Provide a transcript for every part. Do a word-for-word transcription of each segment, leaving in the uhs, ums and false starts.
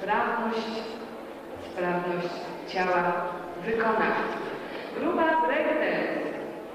sprawność, sprawność ciała wykonawcy. Grupa breakdance.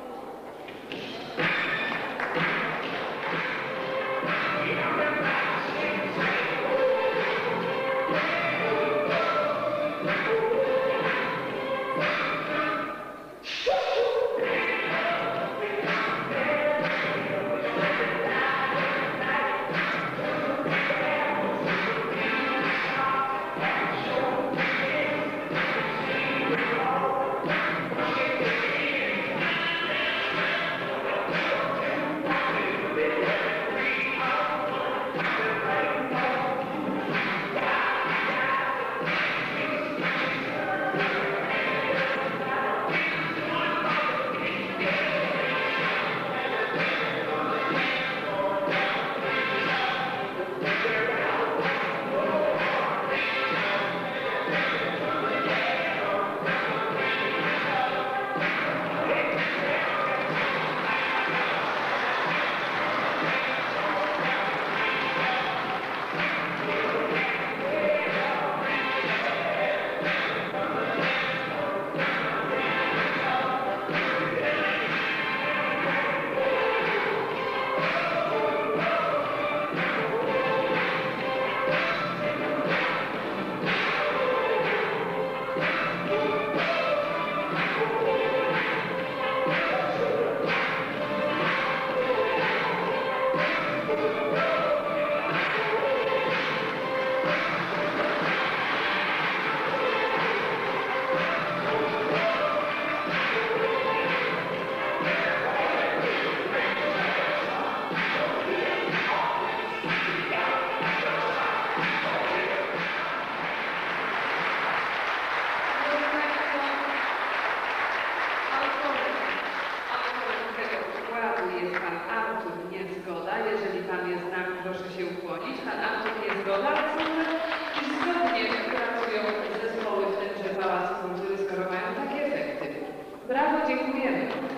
Jeżeli pan jest z nami, proszę się ukłonić. Pan Artur Niezgoda, ale są i zgodnie pracują zespoły w tymże Pałacu Kultury, skoro mają takie efekty. Brawo, dziękujemy.